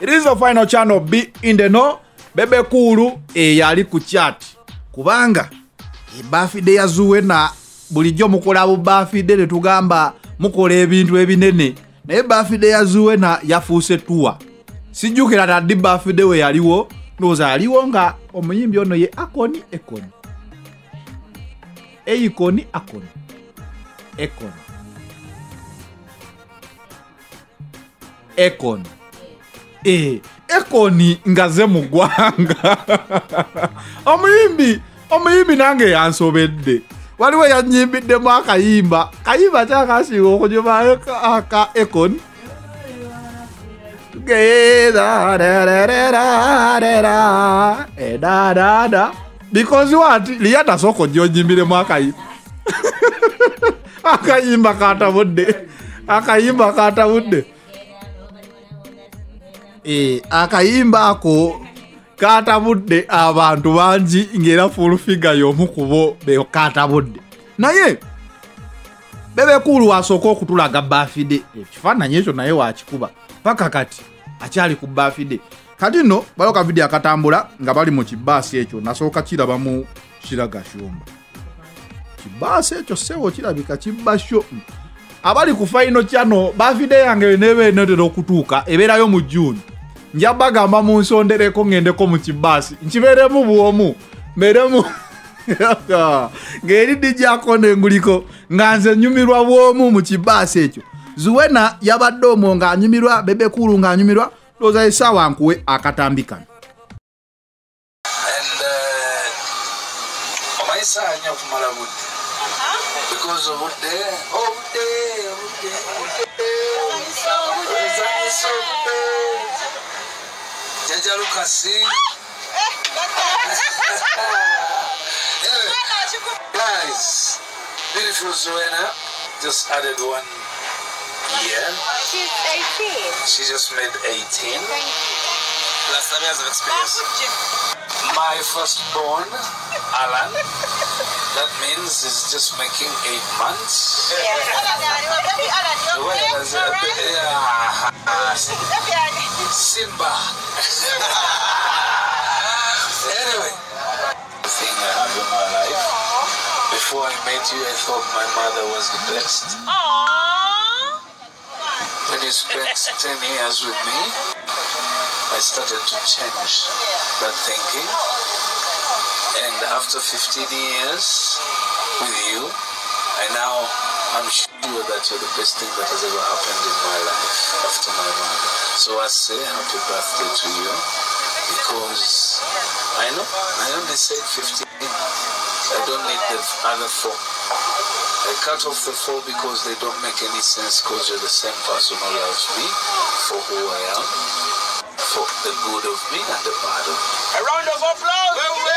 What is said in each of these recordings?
It is the final channel Be in the Know. Bebe Cool yali ku chat. Kubanga birthday ya Zuwena bulijjo mukola bu birthday ne tugamba mukola ebintu ebinene. Naye birthday ya Zuwena yafuuse tuwa. Sijjukira taddi birthday we yaliwo. Noza aliwo nga omuyimbi ono ye Akoni Ekoni. Eyikoni Akoni. Ekoni. Ekoni. Ekoni ngaze mugwanga. Omuyimbi nange yansobedde. Waliwo yanyimbidde mu akayimba. Kayimba kyakasiiwa okujuba aka Ekoni. Because what? Liyata soko nyimbire mu akayimba. Akayimba katabudde. Akayimba katabudde. Akayimba ako katabudde abantu bangi ngera full figure y'omukubo be katabudde. Naye Bebe Cool wasoko okutulaga birthday. Ekifaananyi ekyo naye wakikuba. Paka kati akyali ku birthday. Kati no baloka video akatambula nga bali mu kibaasi ekyo nasooka kiraba mu kiraga shomba. Kibaasi ekyo sewo kirabika kibasho. Abali ku final channel birthday yange nebe netero okutuuka ebeerayo mu June. Njabagamba mu nsondereko ngendeko mu kibaasi. Nkibeeremu buomu. Meremu ngeri dijako nenguliko nga nze nyumirwa bwomu mu kibaasi ekyo. Zuwena yabadde omwo nga anyumirwa, Bebe Cool nga anyumirwa, loza esawa nkuwe akatambika. Omaisanya okumala budde. Because of budde, Jaja Lukasi. Guys, beautiful Zuwena just added 1 year. She's 18. She just made 18. Last 7 years of experience. My firstborn, Alan, that means he's just making 8 months. Simba. Anyway, the thing I have in my life. Before I met you, I thought my mother was the best. When you spent 10 years with me, I started to change that thinking. And after 15 years with you, I'm sure that you're the best thing that has ever happened in my life after my mother. So I say happy birthday to you, because I know I only said 15. I don't need the other 4. I cut off the 4 because they don't make any sense, because you're the same person who loves me for who I am, for the good of me and the bad of me. A round of applause! A round of applause!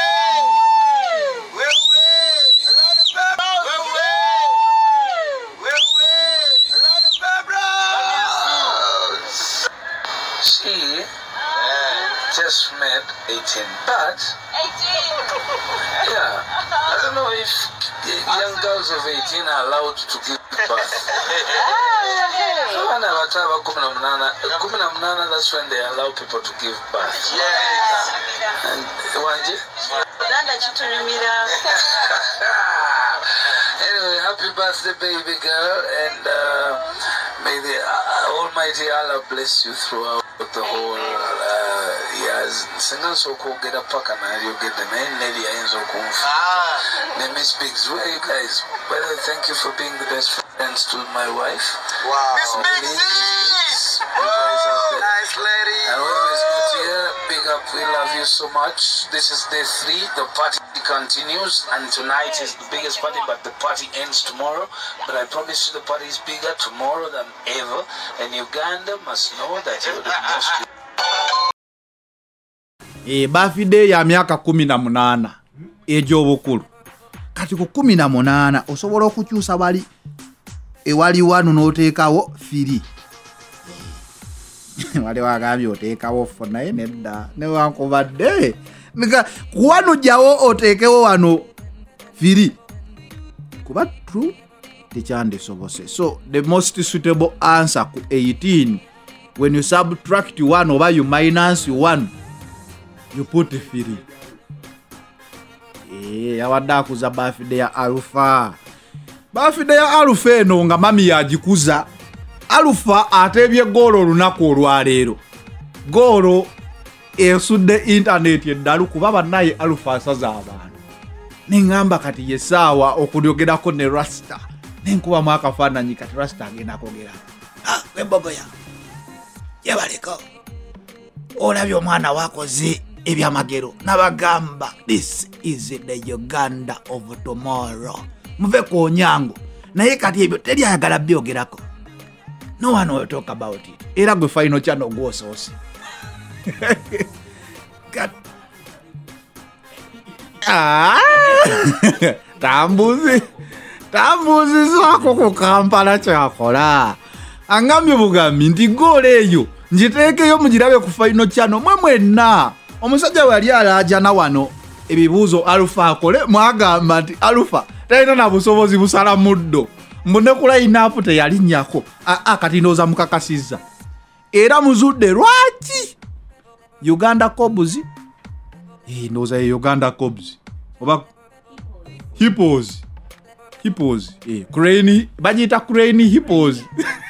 She just made 18, but 18. yeah, I don't know if young girls of 18 are allowed to give birth. That's when they allow people to give birth. Yes. And Wanji? Anyway, happy birthday, baby girl, and may the Almighty Allah bless you throughout the whole years. Singa soko get a pack and you get the name lady Enzo Kunfu. Name is Biggs. Where are you guys? Well, thank you for being the best friends to my wife. Wow. Miss Biggs! Nice lady. And always good here. Big up. We love you so much. This is day 3. The party continues, and tonight is the biggest party, but the party ends tomorrow. But I promise you the party is bigger tomorrow than ever, and Uganda must know that you're the most. Birthday ya myaka 18 egy'obukulu. Kati ku 18 osobola okukyusa bali ewali wano n'oteekawo 3. Wale wagambye oteekawo 4 naye nedda newankubadde kuwano jyawo oteekewo wano 3 kuba true tekyandisobose. So the most suitable answer ku 18 when you subtract 1 oba you minus 1 you put 3. Yawadde akuza birthday ya Alpha. Birthday ya Alpha eno nga mami yagikuza. Alpha atebye goolo olunaku olwaleero. Goolo esudde internet eddalu kuba bannaye Alpha asaza abantu. Nengamba kati yesaawa okulyogerako ne Rasta. Nenkubamu akafaananyi kati Rasta agenda akogera. Webogoya. Yebaleko. Olabye omwana wakoze ebyamagero nabagamba this is the Uganda of tomorrow. Muve ku Onyango. Naye kati ebyo teryayagala byogerako. No one will talk about it. Era gwe final channel gwosoose. Tambuzi zako ku Kampala kyakola. Angambye bugambi nti goolo eyo njiteekeyo mugirabe ku final channel mwenna. Omusajja wali alajana wano ebibuuzo Alpha akole mwagamba nti Alpha talina na busobozi busala muddo. Mbone kula inapu teyalinnyako. Kati ndowooza mukakasizza. Era muzudde lwaki Uganda Cobs. Ndowooza ye Uganda Cobs. Oba Hippos. Crane banyita Crane Hippos.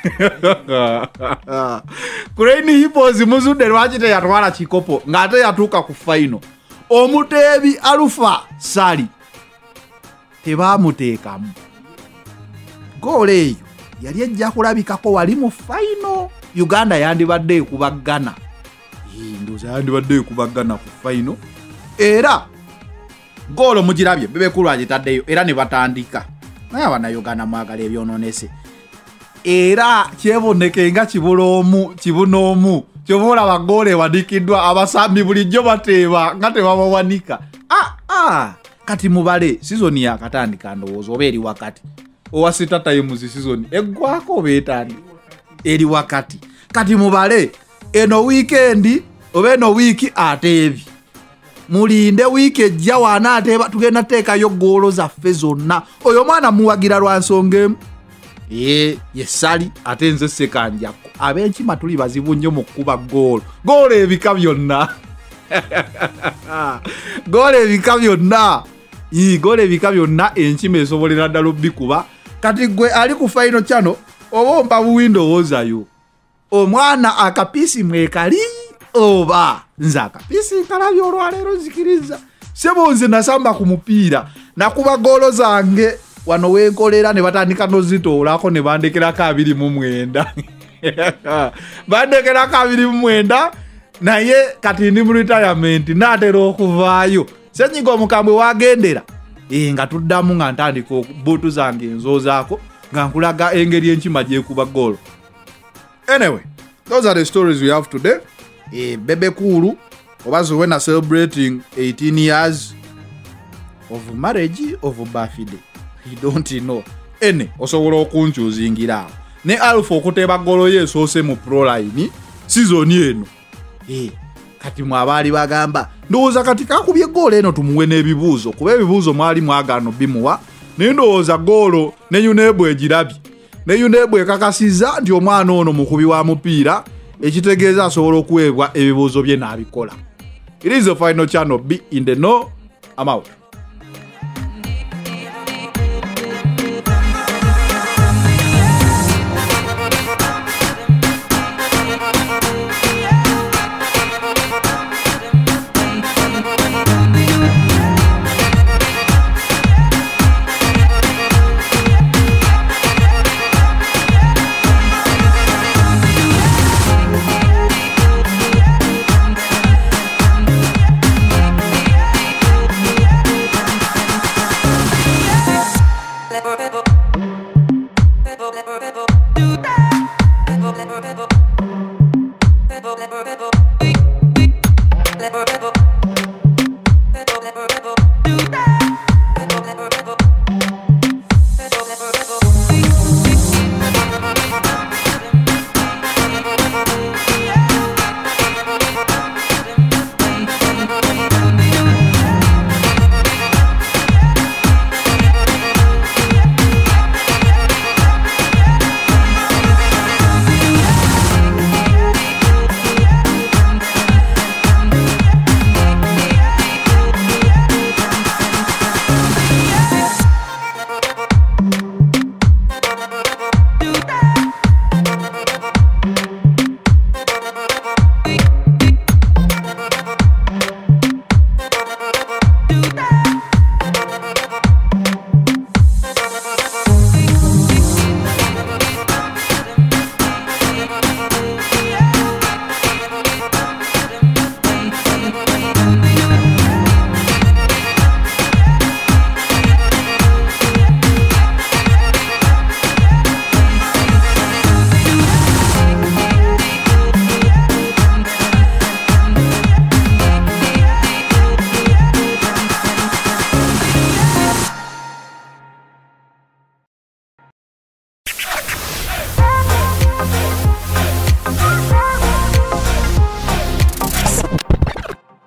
Crane Hippos muzudde lwaki teyatwala kikopo ng'ate yatuuka ku final. Omuteebi Alpha Sali tebaamuteekamu. Goolo eyo yali ejja kulabikako wali mu final. Uganda yandibadde ekubagana. Ndowooza yandibadde ekubagana ku final. Era goolo mugirabye bebekulu agitaddeyo era ne batandika. Naye Abannayuganda mwagala ebyonoonese. Era kyeboneke nga kibunoomu kyoboolaba goolo ewandikiddwa abasambi bulijjo bateeba nga tebabawanika. Kati mubale sizoni yakatandika ndowooza oba eri wakati. Owa sita times season eggwako oba etandika eri wakati. Kati mubale eno weekend oba eno wiiki ateebi. Mulinde wiiki ejja waana ateeba tugenda teekayo goolo zaffe zonna. Oyo mwana muwagira lwa nsonga emu. Yesali ate nze Sekanjako. Ab'enkima tuli bazibu nnyo mu kuba goolo. Goolo ebika byonna. Goolo ebika byonna. Goolo ebika byonna enkima esobolera ddala obbikuba. Kati gwe ali ku final channel oba ompa buwindowoozayo. Omwana akapiisi mwekali oba nze akapiisi nkalabye olwaleero nzikiriza. Sebo nze nasamba ku mupiira nakuba goolo zange wano wenkolera ne batandika nozitoolako ne bandekerako 29. Bandekerako 29 naye kati ndi mu retirement naatera okuvaayo. Senyiga omukambwe wagendera nga tuddamu nga ntandika buutu zange enzoozaako nga nkulaga engeri enkima gyekuba goolo. Anyway, those are the stories we have today. Bebe Cool oba Zuwena celebrating 18 years of marriage of birthday. You don't know. Osobola okunkyuzingira awo. Ne Alpha okuteeba goolo ye esoose mu pro line season eno. Kati mwabaali bagamba ndowooza kati kakubye goolo eno tumuwe n'ebibuuzo kuba ebibuuzo mwali mwagaano bimuwa. Naye ndowooza goolo ne Yunebu egirabye. Ne Yunebu ekakasizza nti omwana ono mukubi wa mupiira ekitegeeza asobola okuweebwa ebibuuzo bye n'abikola. It is the final channel. Be in the know. I'm out.